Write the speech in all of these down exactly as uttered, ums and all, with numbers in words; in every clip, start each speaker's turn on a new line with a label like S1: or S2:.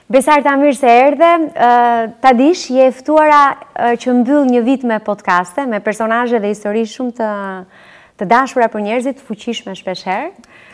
S1: Besar Tamir se erdhe, ta dish, je ftuara që mbyll një vit me podcaste, me personazhe dhe histori shumë të, të dashura për njerëzit, fuqishme shpeshherë.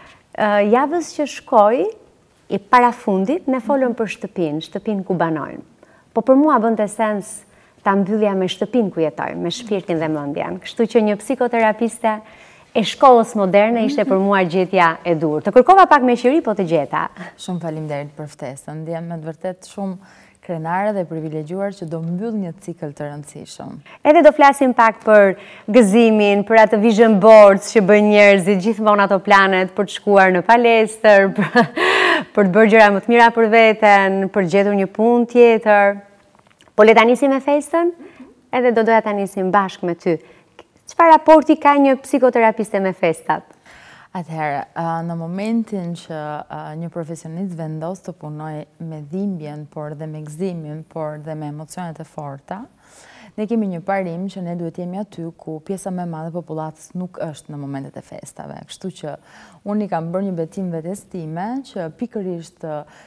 S1: Javës që shkoi, i parafundit, ne folëm për shtëpinë, shtëpinë ku banojmë. Po për mua bënte sens ta mbyllja me shtëpinë ku jetojmë, me shpirtin dhe mendjen. Kështu që një psikoterapiste e shkollës moderne ishte për mua gjetja e dur. Të kërkova pak me qiri, po të gjeta.
S2: Shumë faleminderit për ftesën. Ndjem me të vërtet shumë krenare dhe privilegjuar që do mbyll një cikël të rëndësishëm.
S1: Edhe do flasim pak për gëzimin, për atë vision boards që bëjnë njerëzit, gjithmonë ato planet për të shkuar në palestër, për, për të bërë gjëra më të mira për veten, për të gjetur një punë tjetër. Po le ta nisim me festën, edhe do doja ta nisim bashkë me ty. Çfarë raporti ka një psikoterapiste me festat?
S2: Atëherë, në momentin që një profesionist vendos të punoj me dhimbjen, por dhe me gëzimin, por dhe me emocionet e forta, ne kemi një parim që ne duhet jemi aty ku pjesa më e madhe e popullatës nuk është në momentet e festave. Kështu që unë i kam bërë një betim vetes time që pikërisht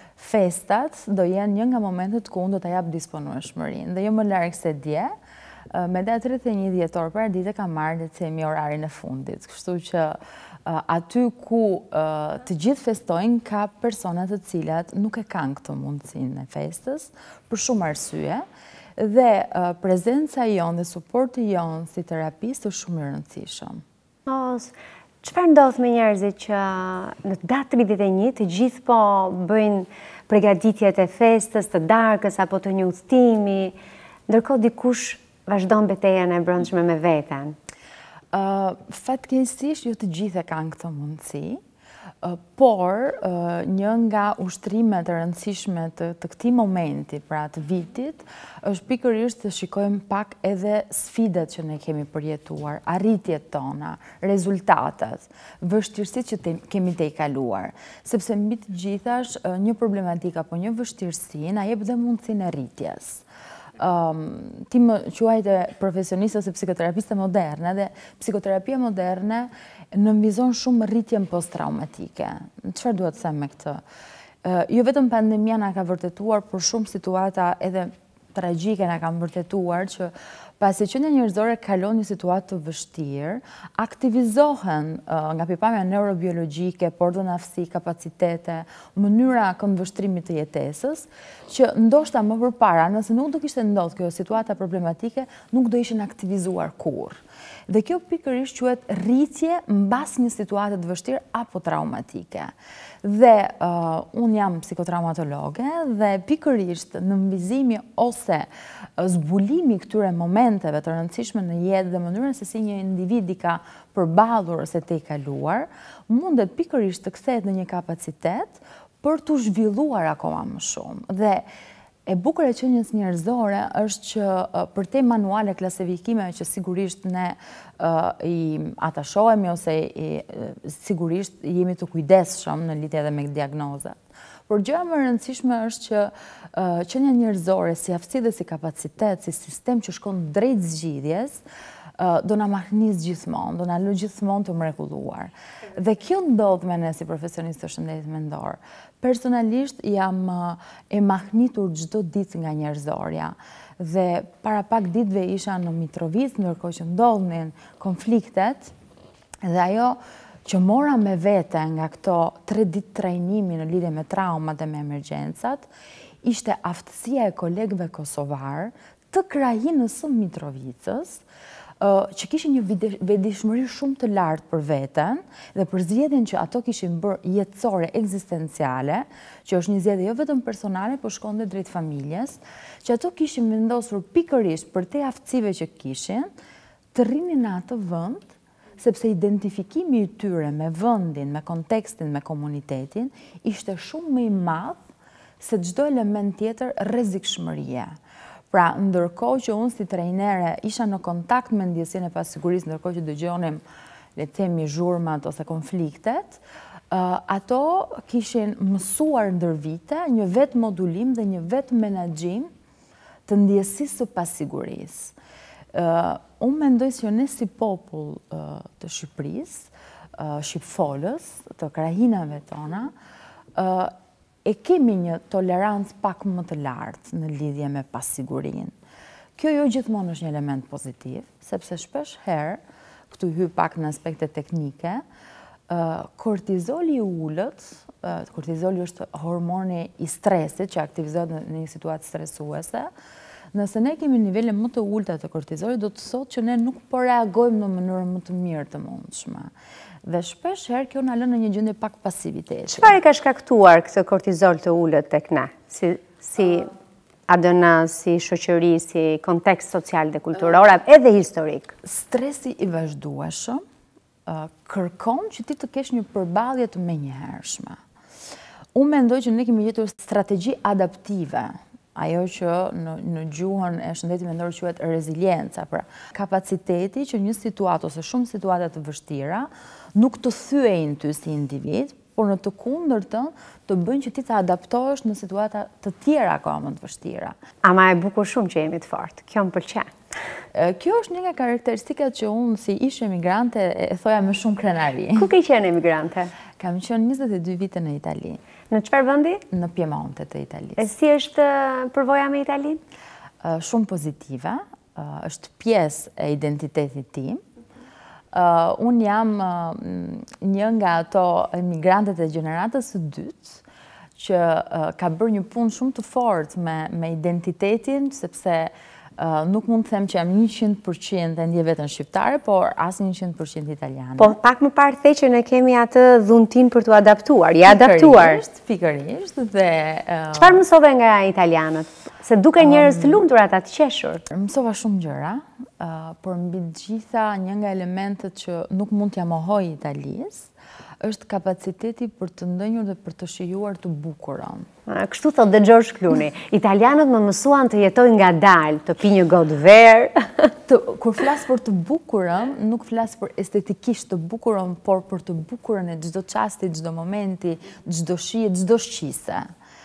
S2: festat do jenë një nga momentet ku unë do ta jap disponueshmërinë dhe jo më larg se dje. Me datë tridhjetë e një dhjetor për ditë kam marrë të themi orarin e fundit. Kështu që aty ku të gjithë festojnë ka persona të cilat nuk e kanë këtë mundësinë e festës për shumë arsye dhe prezenca jonë dhe suporti jonë si terapist është shumë i rëndësishëm.
S1: Çfarë ndodh me njerëzit që në datë tridhjetë e një të gjithë po bëjnë përgatitjet e festës, të darkës apo të një udhtimi, ndërkohë dikush vazhdon betejën e brendshme me veten?
S2: Uh, Fatkeqësisht jo të gjithë e kanë këtë mundësi, uh, por uh, një nga ushtrimet e rëndësishme të, të këtij momenti, pra të vitit, është pikërisht të shikojmë pak edhe sfidat që ne kemi përjetuar, arritjet tona, rezultatet, vështirësitë që te, kemi te i kaluar. Sepse mbi të gjithash, uh, një problematik apo një vështirësi na jep dhe mundësinë e rritjes. Um, ti më quajte profesioniste ose psikoterapiste moderne dhe psikoterapia moderne nënvizon shumë rritjen post-traumatike. Çfarë duhet të them me këtë? Uh, jo vetëm pandemia na ka vërtetuar, por shumë situata edhe tragjike na kanë vërtetuar që pasi që një njerëzore kalon një situatë të vështirë, aktivizohen uh, nga pikpamja neurobiologjike, por dhe aftësi, kapacitete, mënyra këndvështrimit të jetesës, që ndoshta më përpara, nëse nuk do kishte ndodhur kjo situata problematike, nuk do ishin aktivizuar kurrë. Dhe kjo pikërisht quhet rritje mbas një situate të vështirë apo traumatike. Dhe uh, unë jam psikotraumatologe dhe pikërisht nënvizimi ose zbulimi këtyre momenteve të rëndësishme në jetë dhe mënyrën se si një individi ka përballur ose te i kaluar, mundet pikërisht të kthehet në një kapacitet për të zhvilluar akoma më shumë. Dhe e bukur e qenies njerëzore është që uh, për te manuale klasifikimeve që sigurisht ne uh, i atashohemi ose i, uh, sigurisht jemi të kujdesshëm në lidhje edhe me diagnozat. Por gjëja më e rëndësishme është që uh, qenia njerëzore si aftësi dhe si kapacitet, si sistem që shkon drejt zgjidhjes, uh, do na mahnis gjithmonë, do na lë gjithmonë të mrekulluar. Dhe kjo ndodh me ne si profesionistë të shëndetit mendor. Personalisht jam e mahnitur çdo ditë nga njerëzorja dhe para pak ditëve isha në Mitrovic ndërkohë që ndodhin konfliktet dhe ajo që mora me vete nga këto tre ditë trajnimi në lidhje me traumat dhe me emergjencat ishte aftësia e kolegëve kosovar të krajinës së Mitrovicës që kishin një vetëdijshmëri shumë të lartë për veten dhe për zgjedhjen që ato kishin bërë jetësore ekzistenciale, që është një zgjedhje jo vetëm personale, por shkonte drejt familjes, që ato kishin vendosur pikërisht për te aftësive që kishin, të rrinin në atë vend, sepse identifikimi i tyre me vendin, me kontekstin, me komunitetin, ishte shumë më i madh se çdo element tjetër rrezikshmërie. Pra, ndërkohë që unë si trajnere isha në kontakt me ndjesinë e pasigurisë, ndërkohë që dëgjonim, le të themi, zhurmat ose konfliktet, uh, ato kishin mësuar ndër vite një vetë modulim dhe një vetë menaxhim të ndjesisë së pasigurisë. Uh, unë mendoj se ne si popull uh, të Shqipërisë, uh, shqipfolës, të krajinave tona, uh, e kemi një tolerancë pak më të lartë në lidhje me pasigurinë. Kjo jo gjithmonë është një element pozitiv, sepse shpesh herë, këtu hy pak në aspekte teknike, kortizoli i ullët, kortizoli është hormoni i stresit që aktivizohet në një situatë stresuese. Nëse ne kemi nivele më të ulta të kortizolit, do të thotë që ne nuk po reagojmë në mënyrë më të mirë të mundshme. Dhe shpesh herë kjo na lën në një gjendje pak pasiviteti.
S1: Çfarë ka shkaktuar këtë kortizol të ulët tek ne? Si si A D N, si shoqëri, si kontekst social dhe kulturor, edhe historik?
S2: Stresi i vazhdueshëm kërkon që ti të kesh një përballje të menjëhershme. Unë mendoj që ne kemi gjetur strategji adaptive, ajo që në, në gjuhën e shëndetit mendor quhet rezilienca, pra kapaciteti që një situatë ose shumë situata të vështira nuk të thyejnë ty si individ, por në të kundërtën të bëjnë që ti të adaptohesh në situata të tjera akoma më të vështira.
S1: Ama e bukur shumë që jemi të fortë. Kjo më pëlqen.
S2: Kjo është një nga karakteristikat që unë si ish emigrante e thoja me shumë krenari.
S1: Ku ke qenë emigrante?
S2: Kam qenë njëzet e dy vite në Itali.
S1: Në çfarë vendi?
S2: Në Piemonte të Italisë.
S1: E si është përvoja me Italinë?
S2: Shumë pozitive, është pjesë e identitetit tim. Unë jam një nga ato emigrantet e gjeneratës së dytë që ka bërë një punë shumë të fortë me, me identitetin, sepse Uh, nuk mund të them që jam njëqind përqind e ndje vetën shqiptare, por as njëqind përqind italiane.
S1: Po pak më parë the që ne kemi atë dhuntin për të adaptuar, ja adaptuar.
S2: Pikërisht, dhe...
S1: Uh, Çfarë mësove nga italianët? Se duke njerëz të lumtur ata të qeshur.
S2: Mësova shumë gjëra, uh, por mbi të gjitha një nga elementet që nuk mund t'ja mohoj Italisë, është kapaciteti për të ndënjur dhe për të shijuar të bukurën.
S1: Kështu thot dhe George Clooney. Italianët më mësuan të jetoj nga dalë, të pi një gotë verë.
S2: Kur flas për të bukurën, nuk flas për estetikisht të bukurën, por për të bukurën e çdo çasti, çdo momenti, çdo shije, çdo shqise.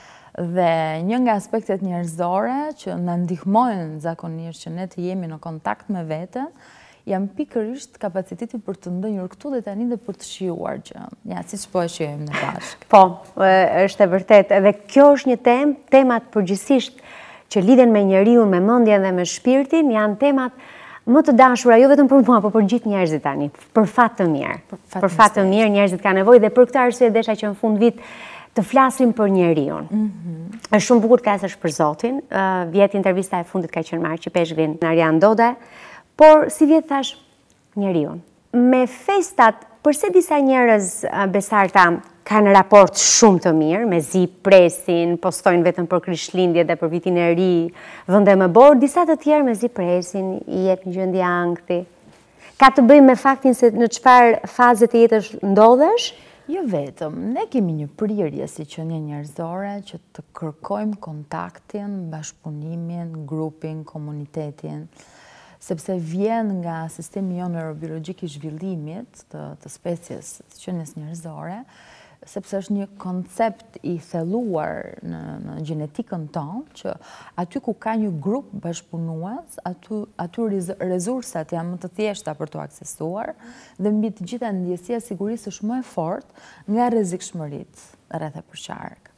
S2: Dhe një nga aspektet njerëzore që na ndihmojnë zakonisht që ne të jemi në kontakt me veten, jam pikërisht kapaciteti për të ndënjur këtu dhe tani dhe për të shijuar gjë. Ja, siç po e shijojmë në bashkë.
S1: Po, është e vërtet. Edhe kjo është një temë, temat përgjithsisht që lidhen me njeriu, me mendjen dhe me shpirtin, janë temat më të dashura, jo vetëm për mua, por për gjithë njerëzit tani, për fat të mirë. Për fat të mirë njerëzit kanë nevojë dhe për këtë arsye desha që në fund vit të flasim për njeriun. Është shumë bukur të flasësh për Zotin. Vjet intervista e fundit ka qenë me Arqipeshvin Arian Dode. Por, si vjetë thash, njeriun. Me festat, përse disa njerëz besarta kanë raport shumë të mirë, me zi presin, postojnë vetëm për Krishtlindje dhe për vitin e ri, vënde më borë, disa të tjerë me zi presin, i jep një gjendje ankthi. Ka të bëjmë me faktin se në çfarë faze të jetës ndodhesh?
S2: Jo vetëm, ne kemi një prirje si qenie njerëzore që të kërkojmë kontaktin, bashkëpunimin, grupin, komunitetin, sepse vjen nga sistemi jo neurobiologjik i zhvillimit të, të species të qenies njerëzore, sepse është një koncept i thelluar në, në gjenetikën tonë, që aty ku ka një grup bashkëpunues, aty, aty resursat janë më të thjeshta për të aksesuar, dhe mbi të gjitha ndjesia sigurisë është më e fortë nga rrezikshmëritë rreth e përqark.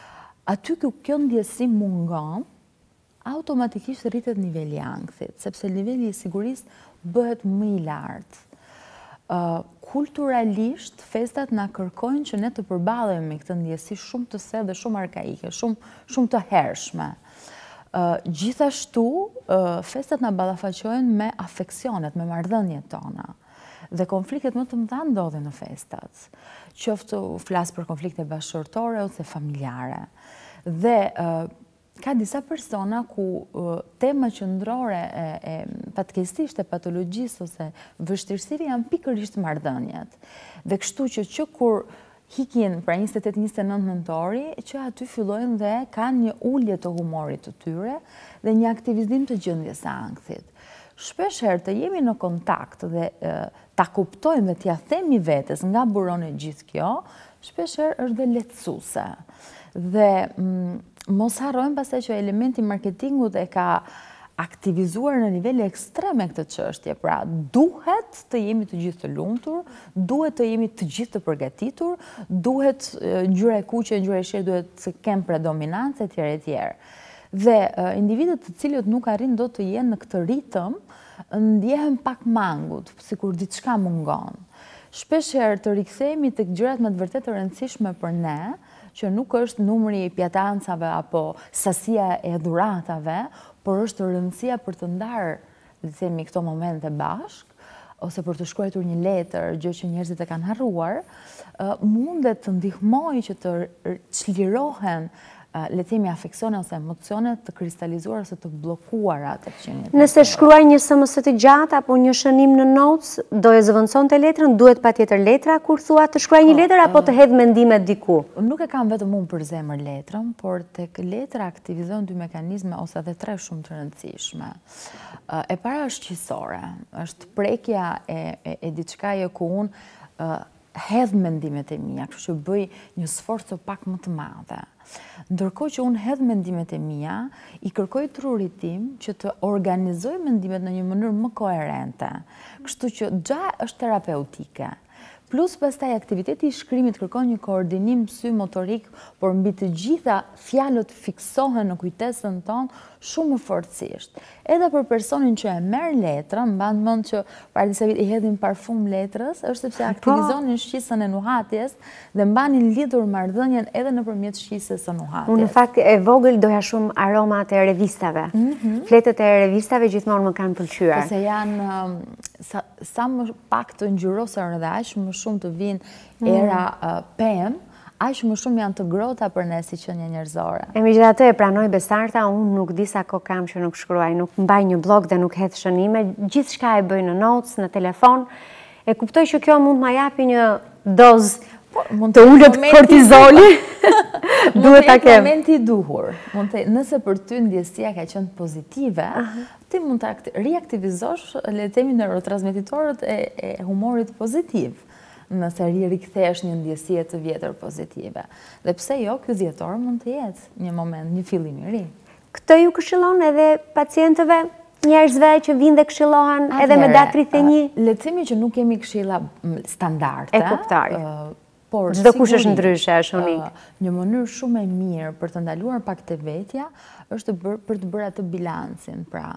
S2: Aty ku kjo ndjesi mungon, automatikisht rritet niveli i ankthit, sepse niveli i sigurisë bëhet më i lartë. Uh, kulturalisht, festat na kërkojnë që ne të përballemi me këtë ndjesi shumë të thellë dhe shumë arkaike, shumë shumë të hershme. Uh, gjithashtu, uh, festat na ballafaqojnë me afeksionet, me marrëdhëniet tona. Dhe konfliktet më të mëdha ndodhin në festat. Qoftë flas për konflikte bashkëtorë ose familjare. Dhe uh, ka disa persona ku uh, tema qendrore e, e fatkeqësisht e patologjisë ose vështirësive janë pikërisht marrëdhëniet. Dhe kështu që që kur hikin pra njëzet e tetë njëzet e nëntë nëntori, që aty fillojnë dhe kanë një ulje të humorit të tyre dhe një aktivizim të gjendjes së ankthit. Shpesh herë të jemi në kontakt dhe e, ta kuptojmë dhe t'ja themi vetes nga buron e gjithë kjo, shpesh herë është dhe lehtësuese. Dhe mm, mos harrojmë pastaj që elementi marketingut e ka aktivizuar në nivele ekstreme këtë çështje. Pra, duhet të jemi të gjithë të lumtur, duhet të jemi të gjithë të përgatitur, duhet ngjyra e kuqe, ngjyra e shtrirë duhet të kenë predominancë etj etj. Dhe individët të cilët nuk arrin dot të jenë në këtë ritëm, ndjehen pak mangut, sikur diçka mungon. Shpeshherë të rikthehemi tek gjërat më të vërtetë të rëndësishme për ne, që nuk është numri i pjatancave apo sasia e dhuratave, por është rëndësia për të ndarë, le të themi, këto momente bashk, ose për të shkruar një letër, gjë që njerëzit e kanë harruar, mundet të ndihmojë që të çlirohen le të themi afeksione ose emocione të kristalizuar ose të bllokuara tek qenia.
S1: Nëse shkruaj një S M S të gjatë apo një shënim në notes, do e zëvendësonte letrën, duhet patjetër letra kur thua të shkruaj një letër apo të hedh mendimet diku?
S2: Nuk e kam vetëm unë për zemër letrën, por tek letra aktivizojnë dy mekanizme ose edhe tre shumë të rëndësishme. E para është qisore, është prekja e, e, e diçkaje ku unë hedh mendimet e mia, kështu që bëj një sforcë pak më të madhe. Ndërkohë që unë hedh mendimet e mia, i kërkoj trurit tim që të organizoj mendimet në një mënyrë më koherente. Kështu që gja është terapeutike. Plus pastaj aktiviteti i shkrimit kërkon një koordinim sy-motorik, por mbi të gjitha fjalët fiksohen në kujtesën tonë shumë më fortësisht. Edhe për personin që e merr letrën, mban mend që para disa vite i hedhin parfum letrës, është sepse aktivizonin shqisën e nuhatjes dhe mbanin lidhur marrëdhënien edhe nëpërmjet shqisës së nuhatjes.
S1: Unë në fakt e vogël doja shumë aromat e revistave. Fletët e revistave gjithmonë më kanë pëlqyer.
S2: Sepse janë sa, sa më pak të ngjyrosur dhe aq më shumë të vinë era uh, pem, aq më shumë janë të grota për ne si qenie njerëzore.
S1: E megjithatë e pranoj Besarta, unë nuk di sa kohë kam që nuk shkruaj, nuk mbaj një blog dhe nuk hedh shënime, gjithçka e bëj në notes, në telefon. E kuptoj që kjo mund ma japi një dozë të ulët kortizoli. Duhet ta kem.
S2: Mund të i duhur. Mund të, nëse për ty ndjesia ka qenë pozitive, ti mund të riaktivizosh, le të themi, neurotransmetitorët e, e humorit pozitiv. Nëse rikthesh një ndjesie të vjetër pozitive. Dhe pse jo, ky dhjetor mund të jetë një moment, një fillim i ri.
S1: Këtë ju këshillon edhe pacientëve, njerëzve që vinë dhe këshillohen edhe me datë tridhjetë e një?
S2: Le të themi që nuk kemi këshilla standarde.
S1: E kuptoj.
S2: Por
S1: çdo kush është ndryshe, është unik.
S2: Një mënyrë shumë e mirë për të ndaluar pak të vetja është për të bërë atë bilancin. Pra,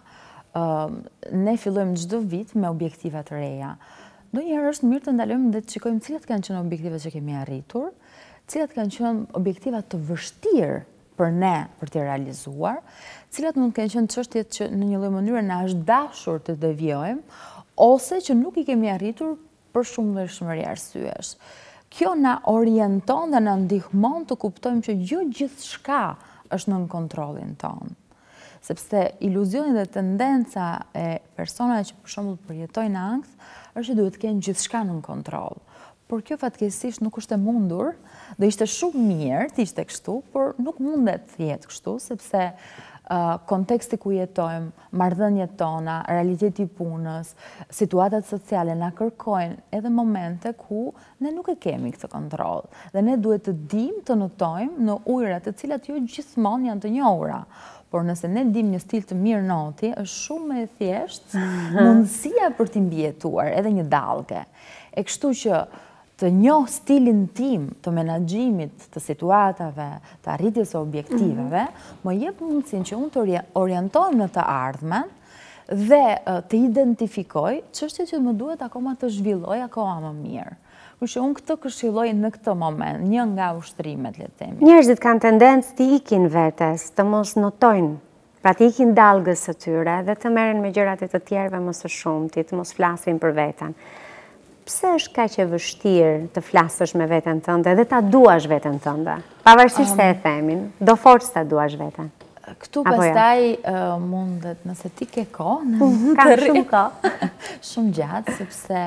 S2: ne fillojmë çdo vit me objektiva të reja. Ndonjëherë është mirë të ndalojmë dhe të shikojmë cilat kanë qenë objektivat që kemi arritur, cilat kanë qenë objektiva të vështirë për ne për të realizuar, cilat mund të kenë qenë çështjet që në një lloj mënyre na është dashur të devijojmë, ose që nuk i kemi arritur për shumë vështirësi arsyesh. Kjo na orienton dhe na ndihmon të kuptojmë që jo gjithçka është nën kontrollin tonë. Sepse iluzioni dhe tendenca e personave që për shembull përjetojnë ankth është që duhet të kenë gjithçka nën kontroll. Por kjo fatkeqësisht nuk është e mundur, do ishte shumë mirë të ishte kështu, por nuk mundet të jetë kështu, sepse uh, konteksti ku jetojmë, marrëdhëniet tona, realiteti i punës, situatat sociale na kërkojnë edhe momente ku ne nuk e kemi këtë kontroll. Dhe ne duhet të dimë të notojmë në ujëra të cilat jo gjithmonë janë të njohura. Por nëse ne dim një stil të mirë noti, është shumë e thjeshtë mundësia për t'i mbijetuar, edhe një dallgë. E kështu që të njoh stilin tim të menaxhimit të situatave, të arritjes së objektiveve, më jep mundësinë që unë të orientohem në të ardhmen dhe të identifikoj çështjet që më duhet akoma të zhvilloj akoma më mirë. Kështu unë këtë këshilloj në këtë moment, një nga ushtrimet, le të themi.
S1: Njerëzit kanë tendencë të ikin vetes, të mos notojnë, pra të ikin dallgës së tyre dhe të merren me gjërat e të tjerëve më së shumti, të mos flasin për veten. Pse është kaq e vështirë të flasësh me veten tënde dhe ta duash veten tënde? Pavarësisht se e themin, do forcë ta duash veten.
S2: Këtu pastaj mundet, nëse ti ke kohë,
S1: kam shumë kohë,
S2: shumë gjatë, sepse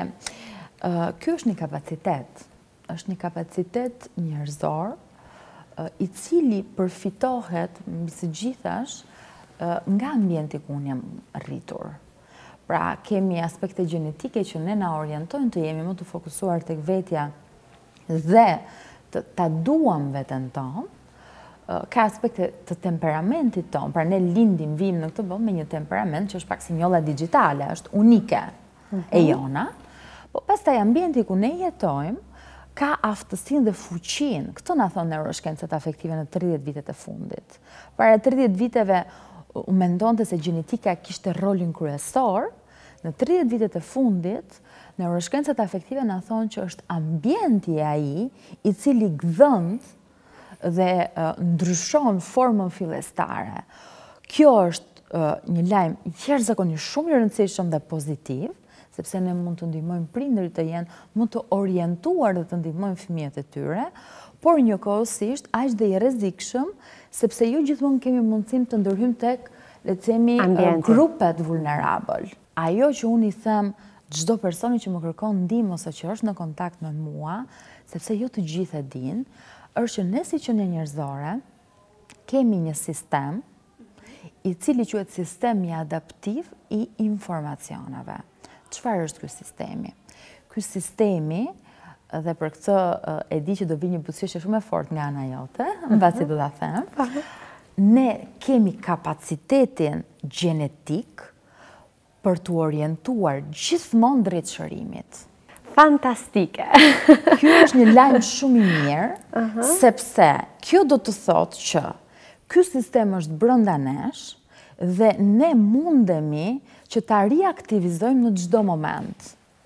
S2: ky është një kapacitet, është një kapacitet njerëzor i cili përfitohet mbi së gjithash nga ambienti ku unë jam rritur. Pra, kemi aspekte gjenetike që ne na orientojnë të jemi më të fokusuar tek vetja dhe të ta duam veten tonë, ka aspekte të temperamentit tonë, pra ne lindim, vim në këtë botë me një temperament që është pak si njolla digjitale, është unike e jona, po pastaj ambienti ku ne jetojmë ka aftësinë dhe fuqinë. Këtë na thonë neuroshkencët afektive në tridhjetë vitet e fundit. Para tridhjetë viteve u mendonte se gjenetika kishte rolin kryesor, në tridhjetë vitet e fundit, neuroshkencët afektive na thonë që është ambienti ai i cili gdhënd dhe uh, ndryshon formën fillestare. Kjo është uh, një lajm jashtëzakonisht shumë i rëndësishëm dhe pozitiv, sepse ne mund të ndihmojmë prindërit të jenë më të orientuar dhe të ndihmojmë fëmijët e tyre, por njëkohësisht aq dhe i rrezikshëm, sepse jo gjithmonë kemi mundësinë të ndërhyjmë tek, le të themi, grupet vulnerabël. Ajo që unë i them çdo personi që më kërkon ndihmë ose që është në kontakt me mua, sepse jo të gjithë e dinë, është që ne si qenie njerëzore kemi një sistem i cili quhet sistemi adaptiv i informacioneve. Çfarë është ky sistemi? Ky sistemi, dhe për këtë e di që do vi një butësishe shumë e fortë nga ana jote, mbasi do ta them, ne kemi kapacitetin gjenetik për të orientuar gjithmonë drejt shërimit.
S1: Fantastike.
S2: Kjo është një lajm shumë i mirë, sepse kjo do të thotë që ky sistem është brenda nesh dhe ne mundemi që ta riaktivizojmë në çdo moment.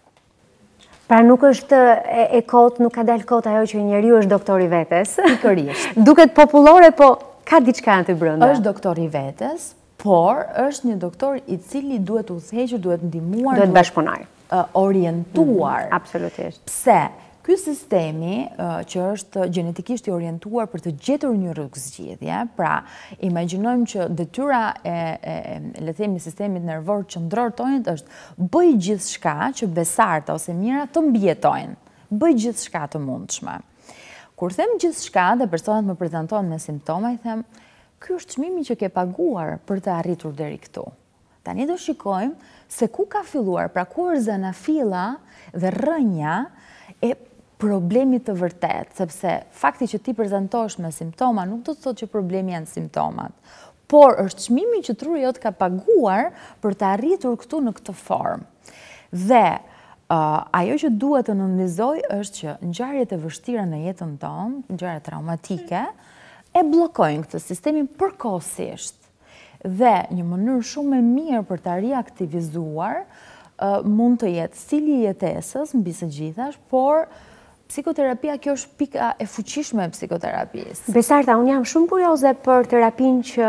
S1: Pra nuk është e, e kot, nuk ka dalë kot ajo që njeriu është doktor i vetes.
S2: Pikërisht.
S1: Duket popullore, po ka diçka aty brenda.
S2: Është doktor i vetes, por është një doktor i cili duhet udhëhequr, duhet ndihmuar,
S1: duhet bashkëpunar.
S2: Orientuar.
S1: Mm, absolutisht.
S2: Pse? Ky sistemi uh, që është gjenetikisht i orientuar për të gjetur një rrugë zgjidhje, pra imagjinojmë që detyra e, e, e le të themi sistemit nervor qendror tonit është bëj gjithçka që besarta ose mira të mbijetojnë. Bëj gjithçka të mundshme. Kur them gjithçka dhe personat më prezantojnë me simptoma, i them, ky është çmimi që ke paguar për të arritur deri këtu. Tani do shikojmë se ku ka filluar, pra ku është zanafilla dhe rrënja e problemit të vërtet, sepse fakti që ti prezantohesh me simptoma nuk do të thotë që problemi janë simptomat, por është çmimi që truri jot ka paguar për të arritur këtu në këtë formë. Dhe uh, ajo që duhet të nënvizoj është që ngjarjet e vështira në jetën tonë, ngjarjet traumatike, e bllokojnë këtë sistemin përkohësisht. Dhe një mënyrë shumë e mirë për ta riaktivizuar uh, mund të jetë stili i jetesës mbi së gjithash, por psikoterapia, kjo është pika e fuqishme e psikoterapisë.
S1: Besarta, unë jam shumë kurioze për terapinë që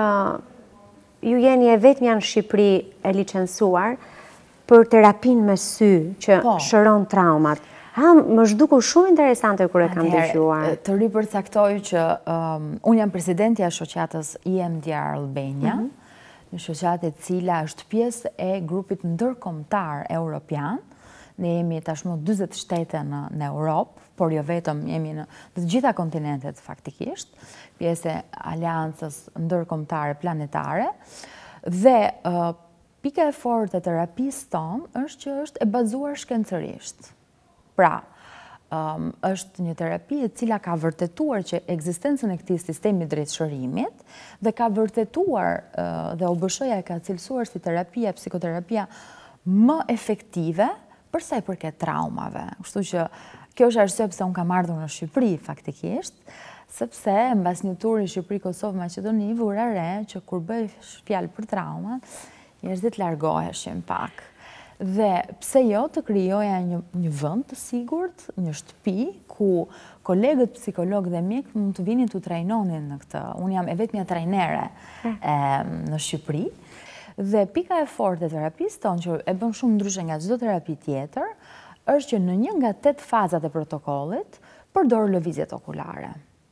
S1: ju jeni e vetmja në Shqipëri e licencuar për terapinë me sy që po. Shëron traumat. Ha, më zhdukur shumë interesante kur e kam dëgjuar.
S2: Të ripërcaktoj që um, unë jam presidenti e shoqatës E M D R Albania, mm-hmm. një shoqatë e cila është pjesë e grupit ndërkombëtar europian. Ne jemi tashmë dyzet shtete në, në Europë, por jo vetëm, jemi në të gjitha kontinentet faktikisht, pjesë e aleancës ndërkombëtare planetare, dhe uh, pika e fortë e terapisë tonë është që është e bazuar shkencërisht. Pra, um, është një terapi e cila ka vërtetuar që ekzistencën e këtij sistemi drejt shërimit dhe ka vërtetuar uh, dhe O B S H-ja e ka cilësuar si terapia, psikoterapia më efektive përsa i përket traumave. Kështu që kjo është arsye pse unë kam ardhur në Shqipëri faktikisht, sepse mbas një turi Shqipëri, Kosovë, Maqedoni, vura re që kur bëj fjalë për traumat, njerëzit largoheshin pak. Dhe pse jo të krijoja një, një vend të sigurt, një shtëpi ku kolegët psikologë dhe mjek mund të vinin të trajnonin në këtë. Unë jam e vetmja trajnere e, në Shqipëri. Dhe pika e fortë e terapisë tonë, që e bën shumë ndryshe nga çdo terapi tjetër, është që në një nga tetë fazat e protokollit përdor lëvizjet okulare.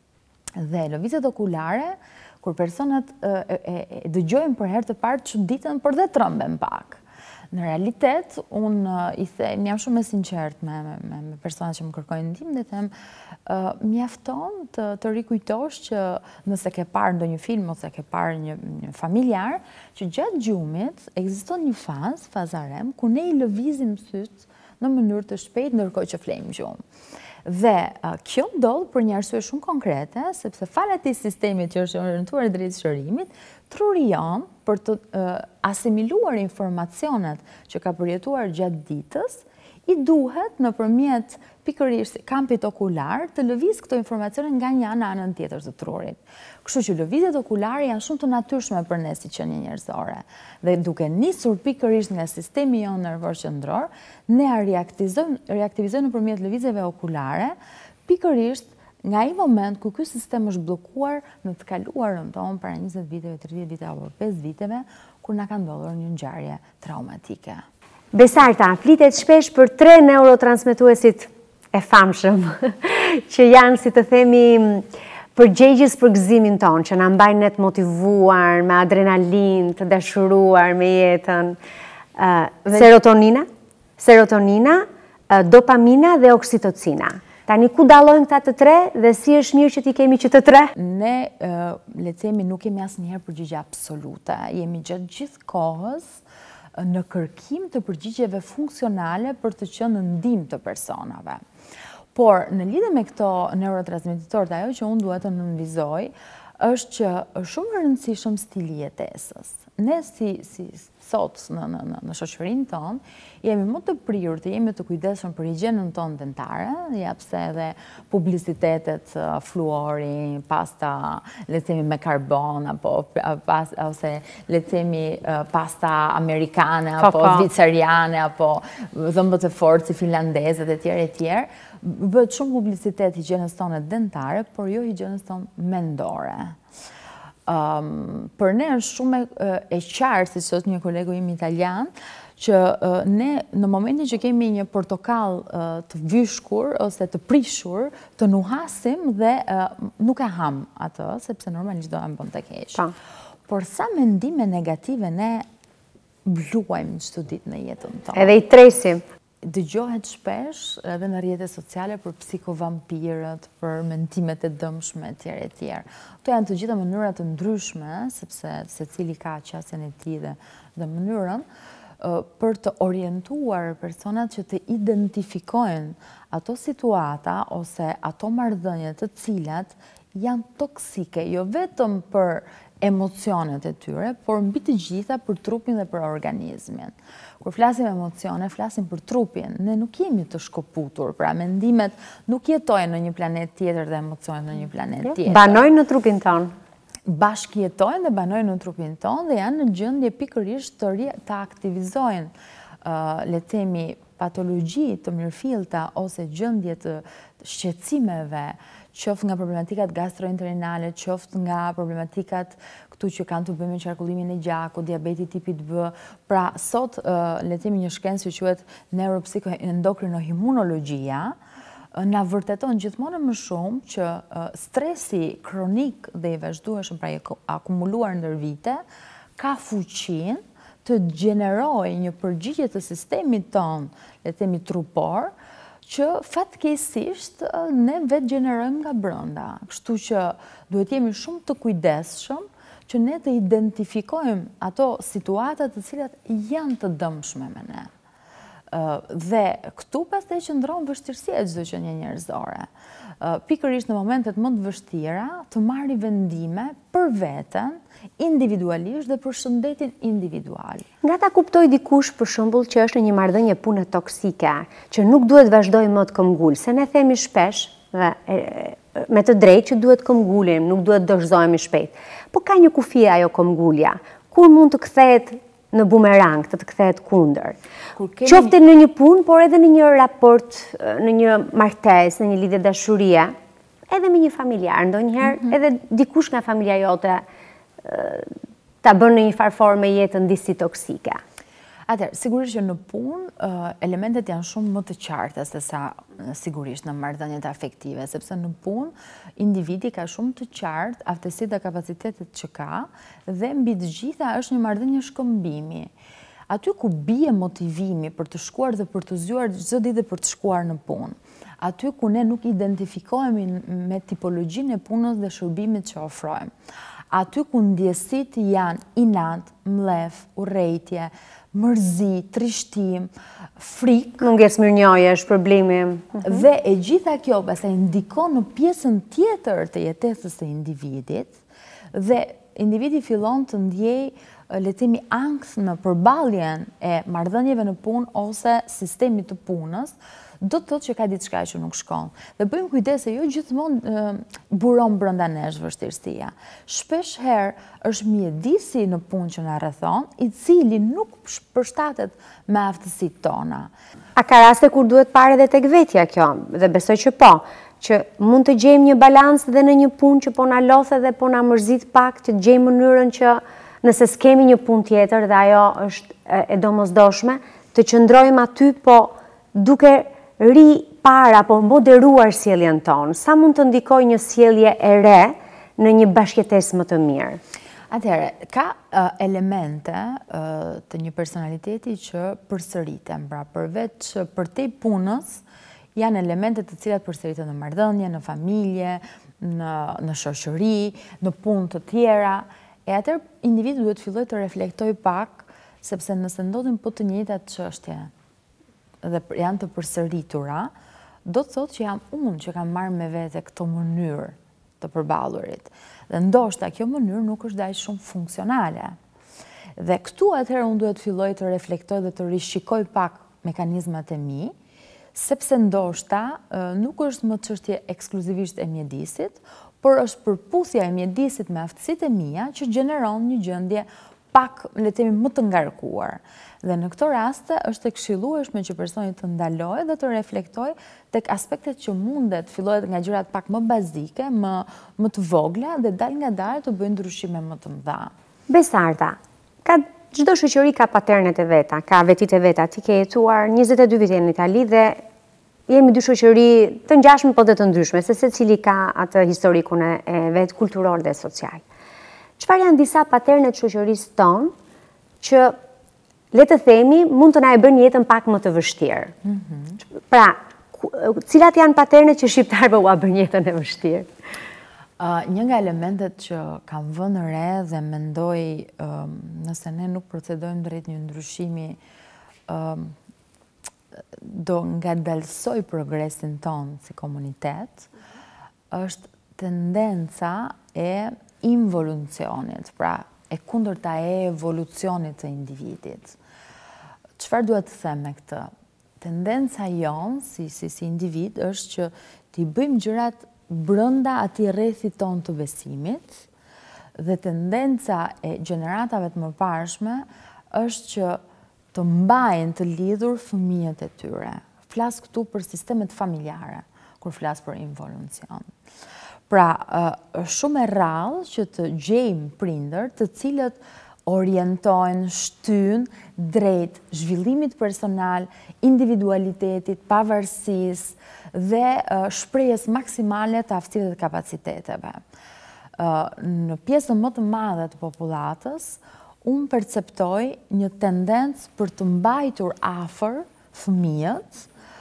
S2: Dhe lëvizjet okulare, kur personat e, e, e dëgjojnë për herë të parë, çuditën, por dhe tremben pak. Në realitet, unë i them, jam shumë e sinqert me, me, me personat që më kërkojnë ndihmë, dhe them, uh, mjafton të, të rikujtosh që nëse ke parë ndonjë film ose ke parë një, një familjar, që gjatë gjumit ekziston një fazë, faza R E M, ku ne i lëvizim syt në mënyrë të shpejtë ndërkohë që flejmë gjumë. Dhe kjo ndodh për një arsye shumë konkrete, sepse falet i sistemit që është orientuar drejt shërimit, trurion për të asimiluar informacionet që ka përjetuar gjatë ditës, i duhet nëpërmjet pikërisht kampit okular të lëviz këto informacione nga një anë në anën tjetër të trurit. Kështu që lëvizjet okulare janë shumë të natyrshme për ne si qenie njerëzore. Dhe duke nisur pikërisht nga sistemi jonë nervor qendror, ne reaktivizojmë nëpërmjet lëvizjeve okulare, pikërisht nga ai moment ku ky sistem është bllokuar në të kaluarën tonë para njëzet viteve, tridhjetë viteve apo pesë viteve, kur na ka ndodhur një ngjarje traumatike.
S1: Besarta, flitet shpesh për tre neurotransmetuesit e famshëm, që janë, si të themi, përgjegjës për gëzimin tonë, që na mbajnë ne të motivuar, me adrenalin, të dashuruar me jetën. Serotonina, serotonina, dopamina dhe oksitocina. Tani ku dallojnë këta të tre dhe si është mirë që t'i kemi që të tre?
S2: Ne, le të themi, nuk kemi asnjëherë përgjigje absolute. Jemi gjatë gjithë kohës në kërkim të përgjigjeve funksionale për të qenë në ndihmë të personave. Por në lidhje me këto neurotransmetitorët, ajo që unë duhet të nënvizoj është që është shumë e rëndësishëm stili jetesës. Ne si, si sot në, në, në, në shoqërinë tonë, jemi më të prirur të jemi të kujdesshëm për higjienën tonë dentare, ja pse edhe publicitetet uh, fluori, pasta le të themi me karbon, apo pas, ose le të themi uh, pasta amerikane, apo zviceriane, apo dhëmbët e fortë si finlandezet e tjerë e tjerë, bëhet shumë publicitet higjienës tonë dentare, por jo higjienës tonë mendore. Um, për ne është shumë e, e qartë, si që është një kolegu im italian, që uh, ne në momentin që kemi një portokall uh, të vyshkur ose të prishur, të nuhasim dhe uh, nuk e ham atë, sepse normalisht do e mbën të keq. Por sa mendime negative ne bluajmë çdo ditë në jetën tonë.
S1: Edhe i tresim.
S2: Dëgjohet shpesh edhe në rrjetet sociale për psikovampirët, për mendimet e dëmshme etj etj. Këto janë të gjitha mënyra të ndryshme, sepse secili ka qasjen e tij dhe, dhe mënyrën për të orientuar personat që të identifikojnë ato situata ose ato marrëdhënie të cilat janë toksike, jo vetëm për emocionet e tyre, por mbi të gjitha për trupin dhe për organizmin. Kur flasim emocione, flasim për trupin. Ne nuk jemi të shkoputur, pra mendimet nuk jetojnë në një planet tjetër dhe emocionet në një planet tjetër.
S1: Banojnë në trupin tonë.
S2: Bashkë jetojnë dhe banojnë në trupin tonë dhe janë në gjendje pikërisht të, të aktivizojnë, uh, le të themi, patologji të mirëfillta ose gjendje të shqetësimeve, qoftë nga problematikat gastrointestinale, qoftë nga problematikat këtu që kanë të bëjnë me qarkullimin e gjakut, diabeti tipit B. Pra, sot uh, le të themi një shkencë që quhet neuropsikoendokrinoimmunologjia, uh, na vërteton gjithmonë më shumë që uh, stresi kronik dhe i vazhdueshëm, pra i akumuluar ndër vite, ka fuqinë të gjenerojë një përgjigje të sistemit tonë, le të themi trupor, që fatkeqësisht ne vetë gjenerojmë nga brenda. Kështu që duhet jemi shumë të kujdesshëm që ne të identifikojmë ato situata të cilat janë të dëmshme me ne. Dhe këtu pastaj qëndron vështirësia e çdo qenie njerëzore. Pikërisht në momentet më të vështira të marrë vendime për veten, individualisht dhe për shëndetin individual.
S1: Nga ta kuptoj dikush për shembull që është në një marrëdhënie pune toksike, që nuk duhet vazhdoj më të këmbgul, se ne themi shpesh dhe e, me të drejtë që duhet këmbgulim, nuk duhet dorëzohemi shpejt. Po ka një kufi ajo këmbgulja, kur mund të kthehet në bumerang, të të kthehet kundër. Kemi... Qofte në një punë, por edhe në një raport, në një martesë, në një lidhje dashurie, edhe me një familjar, ndonjëherë mm -hmm. edhe dikush nga familja jote ta bën në një farë forme jetën disi toksike.
S2: Atëherë, sigurisht që në punë elementet janë shumë më të qarta se sa sigurisht në marrëdhëniet afektive, sepse në punë individi ka shumë të qartë aftësitë dhe kapacitetet që ka dhe mbi të gjitha është një marrëdhënie shkëmbimi. Aty ku bie motivimi për të shkuar dhe për të zgjuar çdo ditë dhe për të shkuar në punë. Aty ku ne nuk identifikohemi me tipologjinë e punës dhe shërbimit që ofrojmë. aty ku ndjesit janë inat, mlef, urrejtje, mërzi, trishtim, frikë.
S1: Mungesë mirënjohjesh, problemi.
S2: Dhe e gjitha kjo pastaj ndikon në pjesën tjetër të jetesës së individit dhe individi fillon të ndjej le të themi ankth në përballjen e marrëdhënieve në punë ose sistemit të punës, do të thotë që ka diçka që nuk shkon. Dhe bëjmë kujdes se jo gjithmonë buron brenda nesh vështirësia. Shpesh herë është mjedisi në punë që na rrethon, i cili nuk përshtatet me aftësitë tona.
S1: A ka raste kur duhet parë edhe tek vetja kjo? Dhe besoj që po, që mund të gjejmë një balans dhe në një punë që po na lodh dhe po na mërzit pak, që të gjejmë mënyrën që nëse s'kemi një punë tjetër dhe ajo është e domosdoshme, të qëndrojmë aty, po duke ri para, po moderuar sjelljen tonë. Sa mund të ndikojë një sjellje e re në një bashkëjetesë më të mirë?
S2: Atëherë, ka uh, elemente uh, të një personaliteti që përsëriten, pra përveç përtej punës, janë elemente të cilat përsëriten në marrëdhënie, në familje, në, në shoqëri, në punë të tjera. E atër individu duhet filloj të reflektoj pak, sepse nëse ndodhin po të njëjtat çështje dhe janë të përsëritura, do të thotë që jam unë që kam marrë me vete këto mënyrë të përballurit. Dhe ndoshta kjo mënyrë nuk është aq shumë funksionale. Dhe këtu atëherë unë duhet filloj të reflektoj dhe të rishikoj pak mekanizmat e mi, sepse ndoshta nuk është më çështje ekskluzivisht e mjedisit, por është përputhja e mjedisit me aftësitë e mia që gjeneron një gjendje pak, le të themi, më të ngarkuar. Dhe në këto raste është e këshillueshme që personi të ndalojë dhe të reflektojë tek aspektet që mundet, fillohet nga gjërat pak më bazike, më më të vogla dhe dal nga dalë të bëjnë ndryshime më të mëdha.
S1: Besarta, ka çdo shoqëri ka paternet e veta, ka vetitë e veta. Ti ke jetuar njëzet e dy vite në Itali dhe jemi dy shoqëri të ngjashme po dhe të ndryshme, se secili ka atë historikun e vet kulturor dhe social. Çfarë janë disa paternet shoqërisë tonë që, le të themi, mund të na e bëjnë jetën pak më të vështirë? Mm-hmm. Pra, cilat janë paternet që shqiptarëve ua bën jetën e vështirë?
S2: Uh, një nga elementet që kam vënë re dhe mendoj um, nëse ne nuk procedojmë drejt një ndryshimi, um, do nga dalsoj progresin tonë si komunitet, është tendenca e involucionit, pra e kundërta e evolucionit të individit. Çfarë duhet të them me këtë? Tendenca jonë si, si, si individ është që t'i bëjmë gjërat brenda atij rrethi tonë të besimit, dhe tendenca e gjeneratave të mëparshme është që të mbajnë të lidhur fëmijët e tyre. Flas këtu për sistemet familjare, kur flas për involucion. Pra, është shumë e rrallë që të gjejmë prindër të cilët orientojnë, shtynë drejt zhvillimit personal, individualitetit, pavarësisë dhe shprehjes maksimale të aftësive dhe kapaciteteve. Në pjesën më të madhe të popullatës, unë perceptoj një tendencë për të mbajtur afër fëmijët,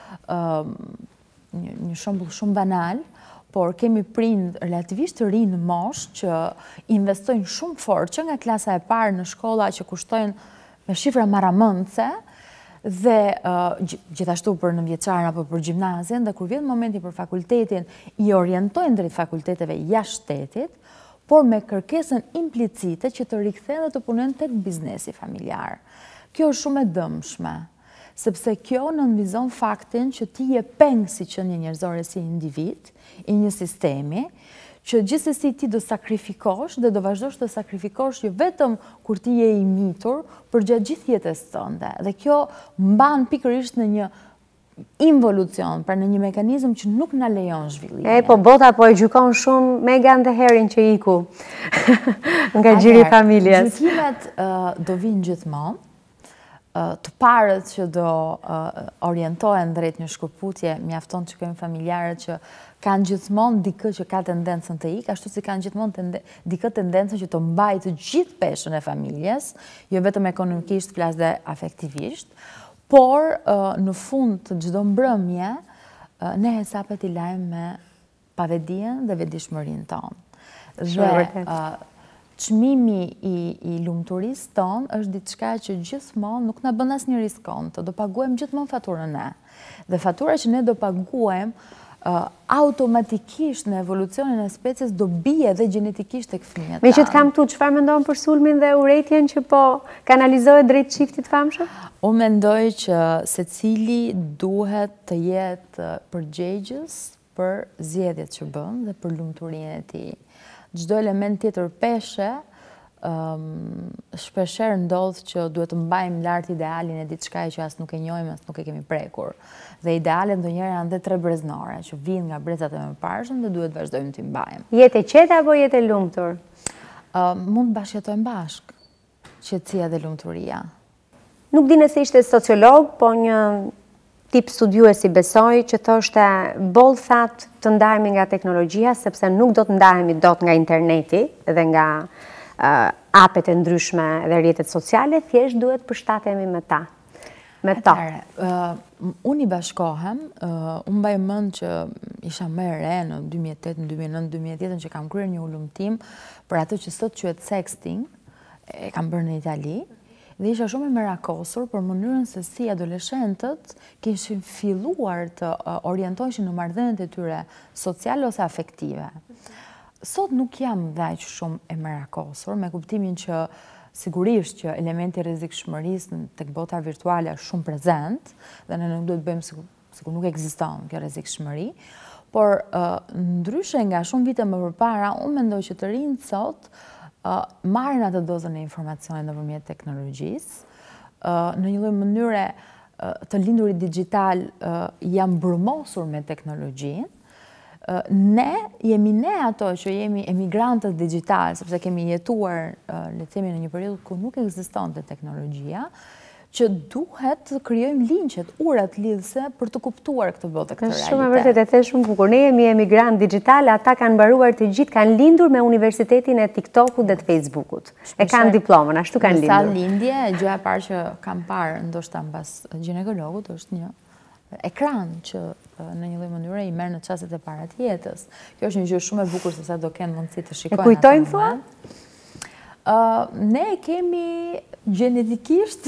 S2: një, një shembull shumë banal, por kemi prind relativisht të rinë në moshë që investojnë shumë fort që nga klasa e parë në shkolla që kushtojnë me shifra maramëndse dhe uh, gjithashtu për nënvjeçaren apo për gjimnazin, dhe kur vjen momenti për fakultetin i orientojnë drejt fakulteteve jashtë shtetit, por me kërkesën implicite që të rikthehen dhe të punojnë tek biznesi familjar. Kjo është shumë e dëmshme, sepse kjo nënvizon faktin që ti je peng si qenie njerëzore, si individ, i një sistemi, që gjithsesi ti do sakrifikosh dhe do vazhdosh të sakrifikosh jo vetëm kur ti je i mitur, por gjatë gjithë jetës tënde. Dhe kjo mban pikërisht në një involucion, pra në një mekanizëm që nuk na lejon zhvillimin.
S1: E, po bota po e gjykon shumë Meghan dhe Harryn që iku nga gjiri familjes.
S2: Gjykimet uh, do vinë gjithmonë, uh, të parët që do uh, orientohen drejt një shkëputje, mjafton që kemi familjarët që kanë gjithmonë dikë që ka tendencën të ikë, ashtu si kanë gjithmonë tende, dikë tendencën që të mbajë të gjithë peshën e familjes, jo vetëm ekonomikisht, flas dhe afektivisht. Por, në fund të çdo mbrëmje, ne hesapet i lajmë me pavedien dhe vetëdijshmërinë tonë. Dhe çmimi i, i lumturisë tonë është diçka që gjithmonë nuk na bën asnjëri skont, do paguajmë gjithmonë faturën ne. Dhe fatura që ne do paguajmë uh, automatikisht në evolucionin e species do bie edhe gjenetikisht tek fëmijët.
S1: Me që të kam tu, çfarë mendon për sulmin dhe urrëtitjen që po kanalizohet drejt çiftit famshëm?
S2: Unë mendoj që secili duhet të jetë përgjegjës për zgjedhjet që bën dhe për lumturinë e tij. Çdo element tjetër peshe, um, shpeshherë ndodh që duhet të mbajmë lart idealin e diçka që as nuk e njohim, as nuk e kemi prekur. Dhe idealet ndonjëherë janë dhe tre breznore, që vijnë nga brezat e mëparshëm dhe duhet vazhdojmë t'i mbajmë.
S1: Jetë e qetë apo jetë e lumtur?
S2: Uh, mund të bashkëjetojmë bashkë, qetësia dhe lumturia.
S1: Nuk di nëse ishte sociolog, po një tip studiuesi besoj që thoshte boll that të ndahemi nga teknologjia, sepse nuk do të ndahemi dot nga interneti dhe nga uh, apet e ndryshme dhe rrjetet sociale, thjesht duhet përshtatemi me ta. Me to.
S2: Uh, unë i bashkohem, uh, unë mbaj mend që isha më e re në dy mijë e tetë, në dy mijë e nëntë, dy mijë e dhjetë që kam kryer një ulumtim për atë që sot quhet sexting, e kam bërë në Itali. Dhe isha shumë e merakosur për mënyrën se si adoleshentët kishin filluar të orientoheshin në marrëdhëniet e tyre sociale ose afektive. Sot nuk jam dhe aq shumë e merakosur, me kuptimin që sigurisht që elementi i rrezikshmërisë tek bota virtuale është shumë prezent dhe ne nuk duhet të bëjmë sikur, sikur nuk ekziston kjo rrezikshmëri, por uh, ndryshe nga shumë vite më përpara, unë mendoj që të rinjt sot Uh, marrin atë dozën e informacionit nëpërmjet teknologjisë, uh, në një lloj mënyre uh, të lindurit digjital uh, janë brumosur me teknologjinë. Uh, ne jemi ne ato që jemi emigrantët digjital, sepse kemi jetuar uh, le të themi në një periudhë ku nuk ekzistonte teknologjia, që duhet të krijojmë linqet, urat lidhëse për të kuptuar këtë botë, këtë realitet.
S1: Shumë e vërtet, e the shumë bukur. Ne jemi emigrant digital, ata kanë mbaruar të gjithë, kanë lindur me universitetin e TikTokut dhe të Facebookut. E kanë diplomën, ashtu kanë lindur.
S2: Sa lindje, gjëja e parë që kam parë, ndoshta mbas ginekologut, është një ekran që në një lloj mënyre i merr në çastet e para të jetës. Kjo është një gjë shumë e bukur se sa do kenë mundësi të shikojnë.
S1: E kujtojmë thua?
S2: Uh, ne kemi gjenetikisht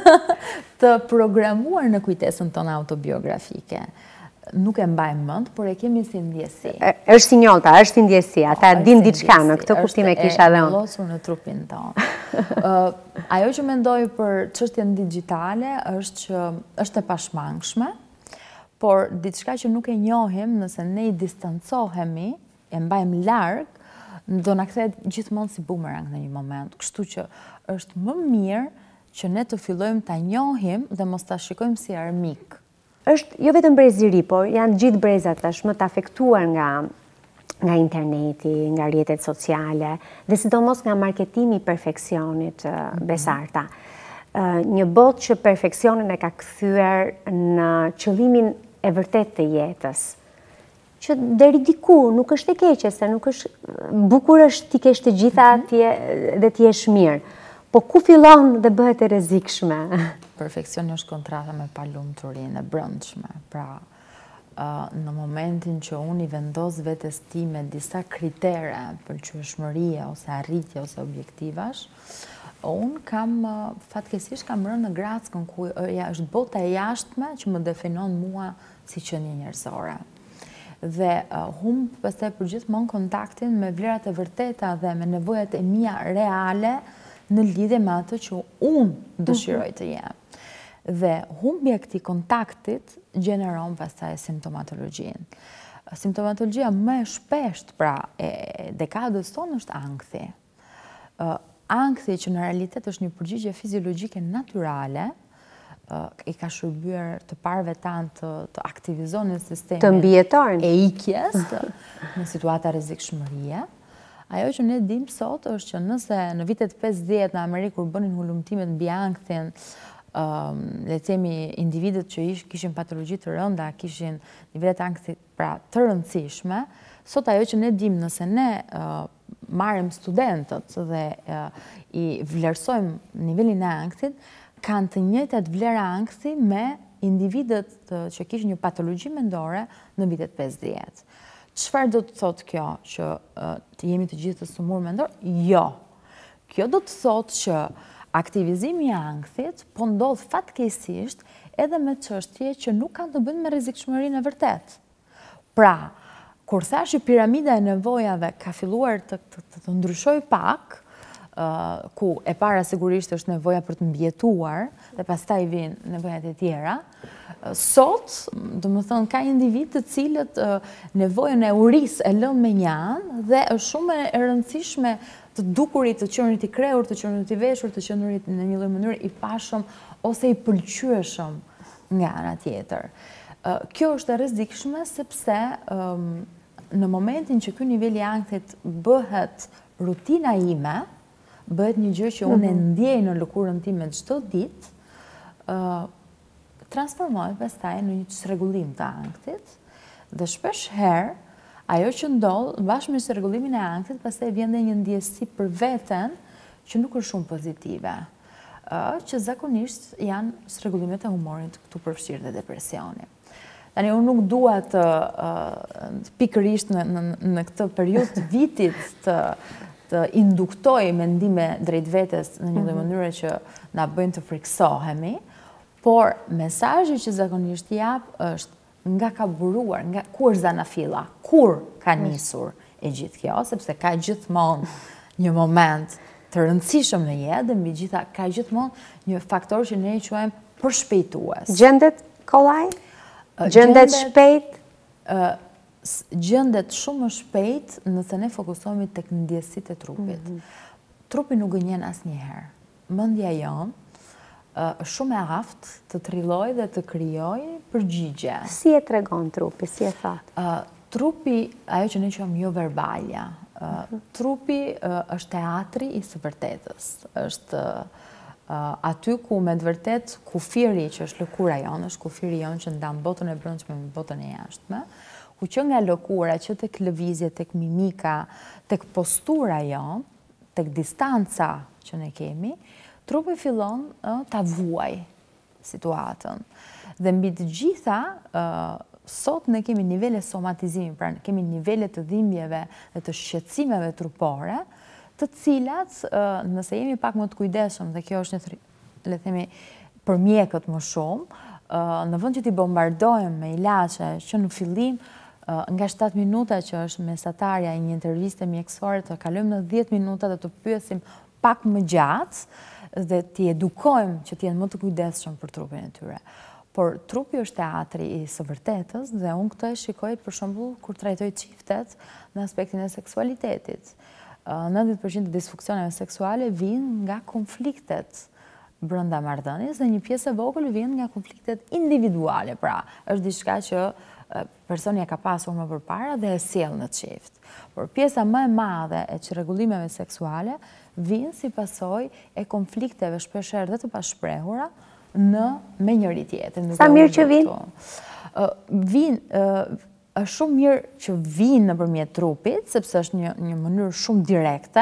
S2: të programuar në kujtesën tonë autobiografike. Nuk e mbajmë mend, por e kemi si ndjesi.
S1: Është si njolta, është si ndjesi, ata din diçka në këtë kuptim e kisha dhe unë.
S2: Është e llosur në trupin tonë. uh, ajo që mendoj për çështjen digjitale është që është e pashmangshme, por diçka që nuk e njohim, nëse ne i distancohemi, e mbajmë larg, do na kthehet gjithmonë si bumerang në një moment. Kështu që është më mirë që ne të fillojmë ta njohim dhe mos ta shikojmë si armik.
S1: Është jo vetëm breziri, por janë gjithë brezat tashmë të afektuar nga nga interneti, nga rrjetet sociale dhe sidomos nga marketimi i perfeksionit uh, besarta. Uh, një botë që perfeksionin e ka kthyer në qëllimin e vërtet të jetës, që deri diku nuk është e keqe, se nuk është bukur është ti kesh të gjitha tje, dhe ti jesh mirë. Po ku fillon dhe bëhet e rrezikshme?
S2: Perfeksioni është kontrata me palumturinë e brendshme. Pra, uh, në momentin që unë i vendos vetes time disa kritere për qëshmërie ose arritje ose objektivash, unë kam, uh, fatkesisht kam rënë në grackën ku uh, ja, është bota e jashtme që më definon mua si qenie njerëzore. Dhe uh, hum pastaj përgjithmonë kontaktin me vlerat e vërteta dhe me nevojat e mia reale në lidhje me atë që unë dëshiroj të jem. Dhe humbja e këtij kontaktit gjeneron pastaj simptomatologjinë. Simptomatologjia më e shpesht pra e dekadës tonë është ankthi. Uh, ankthi që në realitet është një përgjigje fiziologjike natyrale, Uh, i ka shërbyer të parëve tanë të, të aktivizonin sistemin
S1: të mbijetojnë
S2: e ikjes në situata rrezikshmërie. Ajo që ne dim sot është që nëse në vitet pesëdhjetë në Amerikë kur bënin hulumtimet mbi ankthin, um, le të themi individët që ish, kishin patologji të rënda, kishin nivelet ankthit pra të rëndësishme, sot ajo që ne dim nëse ne uh, marrim studentët dhe uh, i vlerësojmë nivelin e ankthit, kanë të njëjtat vlera ankthi me individët të, që kishin një patologji mendore në vitet pesëdhjetë. Çfarë do të thotë kjo? Që uh, të jemi të gjithë të sëmurë mendor? Jo. Kjo do të thotë që aktivizimi i ankthit po ndodh fatkeqësisht edhe me çështje që nuk kanë të bëjnë me rrezikshmërinë e vërtet. Pra, kur thash që piramida e nevojave ka filluar të, të, të, të ndryshoj pak, uh, ku e para sigurisht është nevoja për të mbjetuar dhe pastaj vijnë nevojat e tjera, uh, sot, do më thënë, ka individ të cilët uh, nevojën e uris e lëm me një anë dhe është shumë e rëndësishme të dukurit, të qenurit i krehur, të qenurit i veshur, të qenurit në një lloj mënyre i pashëm ose i pëlqyeshëm nga ana tjetër. Uh, kjo është e rrezikshme sepse um, në momentin që ky nivel i ankthit bëhet rutina ime, bëhet një gjë që unë e ndjej në lëkurën time çdo ditë, uh, transformohet pastaj në një çrregullim të ankthit dhe shpesh herë ajo që ndodh bashkë me çrregullimin e ankthit, pastaj vjen dhe një ndjesi për veten që nuk është shumë pozitive, uh, që zakonisht janë çrregullimet e humorit, këtu përfshirë dhe depresioni. Tani unë nuk dua të uh, pikërisht në, në, në këtë periudhë të vitit të të induktoj mendime drejt vetes në një lloj mënyre që na bëjnë të friksohemi, por mesazhi që zakonisht jap është nga ka buruar, nga ku është zanafilla, kur ka nisur e gjithë kjo, sepse ka gjithmonë një moment të rëndësishëm në jetë dhe mbi gjitha ka gjithmonë një faktor që ne i quajmë përshpejtues.
S1: Gjendet kollaj? Gjendet shpejt?
S2: Uh, gjendet shumë më shpejt nëse ne fokusohemi tek ndjesitë e trupit. Mm -hmm. Trupi nuk gënjen asnjëherë. Mendja jonë është shumë e aftë të trilloj dhe të krijoj përgjigje.
S1: Si e tregon trupi, si e thot?
S2: Uh, trupi, ajo që ne quajmë jo verbalja, uh, uh-huh. trupi uh, është teatri i së vërtetës. Është uh, aty ku me të vërtet kufiri që është lëkura jonë, është kufiri jonë që ndan botën e brendshme me botën e jashtme, ku që nga lëkura, që tek lëvizje, tek mimika, tek postura jonë, tek distanca që ne kemi, trupi fillon uh, ta vuaj situatën. Dhe mbi të gjitha, uh, sot ne kemi nivele somatizimi, pra kemi nivele të dhimbjeve dhe të shqetësimeve trupore, të cilat, uh, nëse jemi pak më të kujdesshëm, dhe kjo është një, le të themi, për mjekët më shumë, uh, në vend që t'i bombardojmë me ilaçe që në fillim uh, nga shtatë minuta që është mesatarja e një interviste mjekësore, të kalojmë në dhjetë minuta dhe të pyesim pak më gjatë, dhe t'i edukojmë që t'jenë më të kujdesshëm për trupin e tyre. Por trupi është teatri i së vërtetës dhe unë këtë e shikoj për shembull kur trajtoj çiftet në aspektin e seksualitetit. nëntëdhjetë përqind të disfunksioneve seksuale vijnë nga konfliktet brenda marrëdhënies dhe një pjesë e vogël vjen nga konfliktet individuale. Pra, është diçka që personi e ka pasur më përpara dhe e sjell në çift. Por pjesa më e madhe e çrregullimeve seksuale vijnë si pasojë e konflikteve shpeshherë dhe të pashprehura në me njëri tjetrin.
S1: Sa mirë që vijnë?
S2: Uh, vijnë uh, është shumë mirë që vijnë nëpërmjet trupit, sepse është një një mënyrë shumë direkte,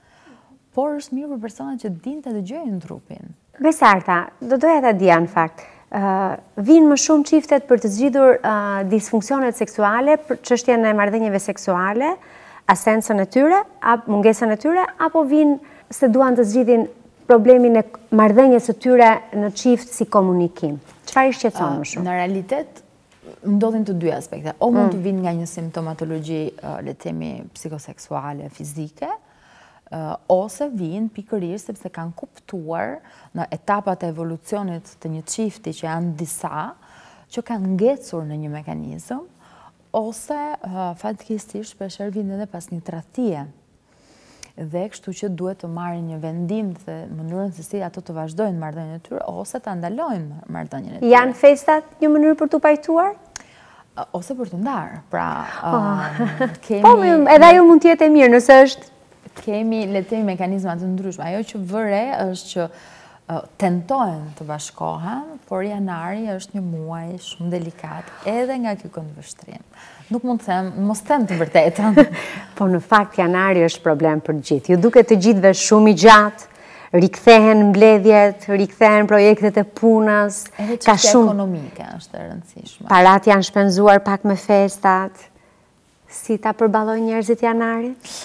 S2: por është mirë për personat që dinë të dëgjojnë trupin.
S1: Besarta, do doja ta dija në fakt. Uh, vinë më shumë çiftet për të zgjidhur uh, disfunksionet seksuale, për çështjen e marrëdhënieve seksuale, asencën e tyre, apo mungesën e tyre, apo vinë se duan të zgjidhin problemin e marrëdhënies së tyre në çift si komunikim. Çfarë i shqetëson më shumë?
S2: Në realitet ndodhin të dy aspekte. O mund të vinë nga një simptomatologji, uh, le të themi, psikoseksuale, fizike, Uh, ose vinë pikërisht sepse kanë kuptuar në etapat e evolucionit të një çifti që janë disa që kanë ngecur në një mekanizëm, ose uh, fatkeqësisht shpeshherë vinë edhe pas një tradhtie. Dhe kështu që duhet të marrin një vendim dhe mënyrën se si ato të vazhdojnë marrëdhënien e tyre ose ta ndalojnë marrëdhënien e tyre.
S1: Janë festat një mënyrë për t'u pajtuar?
S2: Uh, ose për të ndarë. Pra, uh,
S1: oh.
S2: kemi...
S1: Po, edhe ajo mund të jetë e mirë nëse është
S2: kemi le të themi mekanizma të ndryshme. Ajo që vëre është që uh, tentojnë të bashkohen, por janari është një muaj shumë delikat edhe nga ky këndvështrim. Nuk mund të them, mos them të vërtetën.
S1: Po në fakt janari është problem për gjithë. Ju duket të gjithëve shumë i gjatë, rikthehen mbledhjet, rikthehen projektet e punës.
S2: Edhe çështja shumë... ekonomike është e rëndësishme.
S1: Parat janë shpenzuar pak me festat. Si ta përballojnë njerëzit janarit?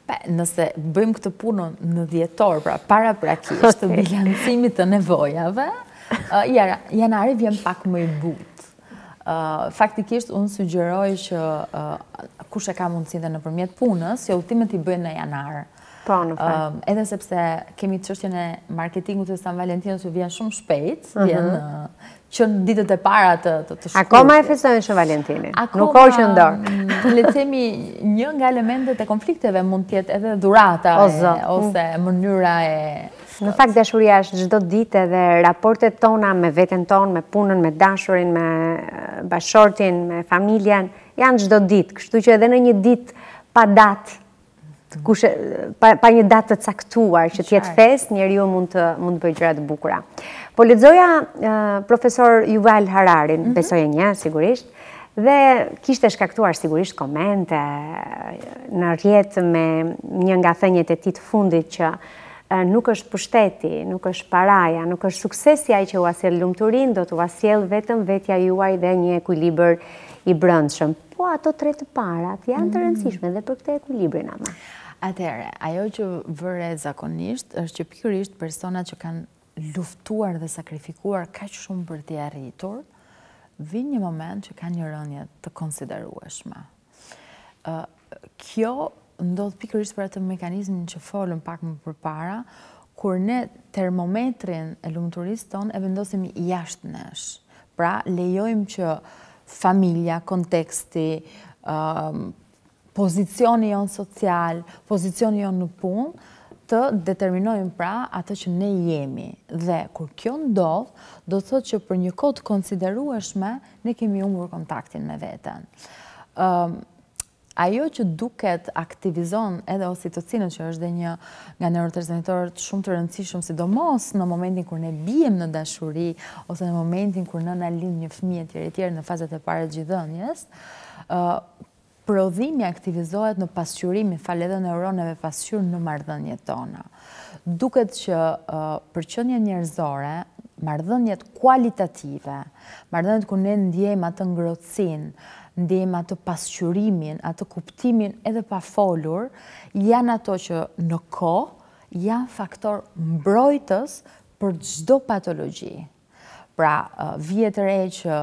S2: Nëse bëjmë këtë punën në dhjetor, pra para prakisht të bilancimit të nevojave, janari vjen pak më i butë. Faktikisht, unë sugjeroj që kush e ka mundësinë dhe nëpërmjet punës, që udhëtimet i bëjnë në janar.
S1: Po, në fakt.
S2: Edhe sepse kemi çështjen e marketingut të San Valentinës që vjen shumë shpejt, vjen që në ditët e para të shkurtit.
S1: Akoma e festojnë Shën Valentinin, nuk ka që ndorë.
S2: Le të themi, një nga elementet e konflikteve mund të jetë edhe dhurata ose mënyra e...
S1: Në fakt, dashuria është çdo ditë edhe raportet tona me veten tonë, me punën, me dashurin, me bashortin, me familjen, janë çdo ditë. Kështu që edhe në një ditë pa datë, pa një datë të caktuar që t'jetë fest, njeriu mund të bëjë gjëra të bukura. Po lexoja profesor Yuval Hararin, besoj e një, sigurisht, dhe kishte shkaktuar sigurisht komente në rrjet me një nga thënjet e tij të fundit që nuk është pushteti, nuk është paraja, nuk është suksesi ai që u sjell lumturinë, do t'u sjell vetëm vetja juaj dhe një ekuilibër i brendshëm. Po ato tre të parat janë të rëndësishme dhe për këtë ekuilibrin ama.
S2: Atëherë, ajo që vëre zakonisht është që pikërisht personat që kanë luftuar dhe sakrifikuar kaq shumë për t'i arritur, vjen një moment që kanë një rënje të konsiderueshme. Kjo ndodh pikërisht për atë mekanizmin që folëm pak më përpara, kur ne termometrin e lumturisë tonë e vendosim jashtë nesh. Pra, lejojmë që familja, konteksti, pozicioni jonë social, pozicioni jonë në punë, të determinojmë pra atë që ne jemi. Dhe kur kjo ndodh, do të thotë që për një kohë të konsiderueshme, ne kemi humbur kontaktin me veten. Ajo që duket aktivizon edhe oksitocinën, që është dhe një nga neurotransmetorët shumë të rëndësishëm, sidomos në momentin kur ne bijem në dashuri, ose në momentin kur nëna lind një fëmijë etj etj në fazat e para të gjithëdhënies, prodhimi aktivizohet në pasqyrimin, fal edhe neuroneve pasqyrë në marrëdhëniet tona. Duket që për qenie njerëzore, marrëdhëniet kualitative, marrëdhëniet ku ne ndjejmë atë ngrohtësinë, ndjejmë atë pasqyrimin, atë kuptimin edhe pa folur, janë ato që në kohë janë faktor mbrojtës për çdo patologji. Pra, vjet e re që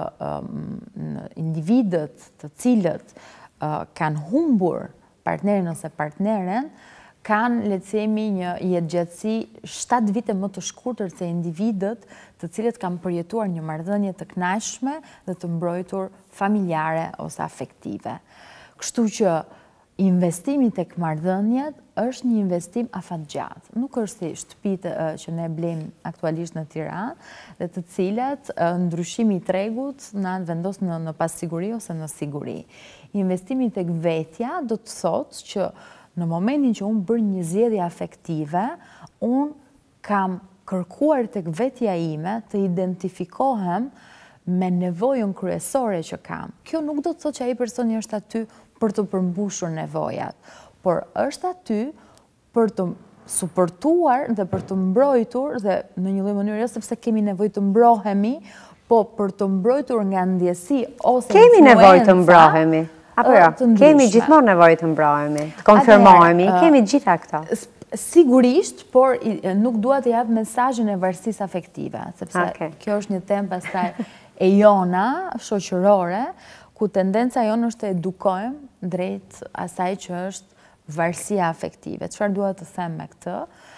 S2: individët të cilët kanë humbur partnerin ose partneren, kanë, le të themi, një jetëgjatësi shtatë vite më të shkurtër se individët të cilët kanë përjetuar një marrëdhënie të kënaqshme dhe të mbrojtur familjare ose afektive. Kështu që investimi tek marrëdhëniet është një investim afatgjatë. Nuk është si shtëpitë që ne blejmë aktualisht në Tiranë, dhe të cilat ndryshimi i tregut na vendos në, në pasiguri ose në siguri. Investimi tek vetja do të thotë që në momentin që unë bërë një zgjedhje afektive, unë kam kërkuar tek vetja ime të identifikohem me nevojën kryesore që kam. Kjo nuk do të thotë që ai personi është aty për të përmbushur nevojat, por është aty për të suportuar dhe për të mbrojtur, dhe në një lloj mënyre jo sepse kemi nevojë të mbrohemi, po për të mbrojtur nga ndjesi ose
S1: kemi nevojë të mbrohemi. Apo jo, kemi gjithmonë nevojë të mbrohemi, të konfirmohemi, kemi gjitha këto.
S2: Sigurisht, por nuk dua të jap mesazhin e varësisë afektive, sepse kjo është një temë pastaj e jona shoqërore, ku tendenca jonë është të edukojmë drejt asaj që është varësia afektive. Çfarë dua të them me këtë?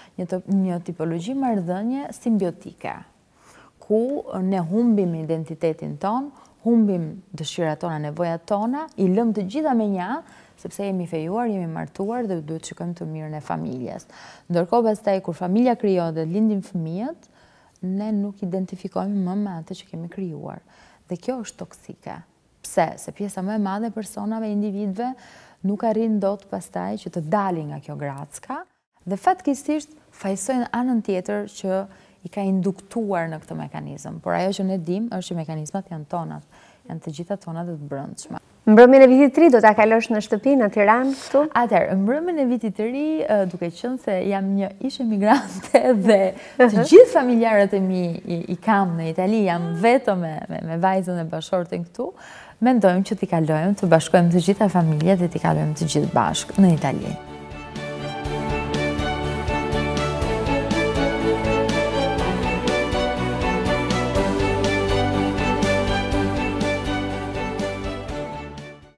S2: Një tipologji marrëdhënie simbiotike, ku ne humbim identitetin ton, humbim dëshirat tona, nevojat tona, i lëm të gjitha me një anë, sepse jemi fejuar, jemi martuar dhe duhet të shikojmë të mirën e familjes. Ndërkohë pastaj kur familja krijohet dhe lindin fëmijët, ne nuk identifikohemi më me atë që kemi krijuar. Dhe kjo është toksike. Pse? Se pjesa më e madhe e personave, individëve, nuk arrin dot pastaj që të dalin nga kjo gracka dhe fatkeqësisht fajsojnë anën tjetër që i ka induktuar në këtë mekanizëm. Por ajo që ne dim është që mekanizmat janë tonat, janë të gjitha tonat dhe të brendshme.
S1: Mbrëmjen e vitit të ri do ta kalosh në shtëpi në Tiranë këtu?
S2: Atëherë, mbrëmjen e vitit të ri, duke qenë se jam një ish emigrante dhe të gjithë familjarët e mi i kam në Itali, jam vetëm me, me, me vajzën e bashortin këtu, mendojmë që t'i kalojmë, të bashkojmë të gjitha familjet dhe t'i kalojmë të gjithë bashkë në Itali.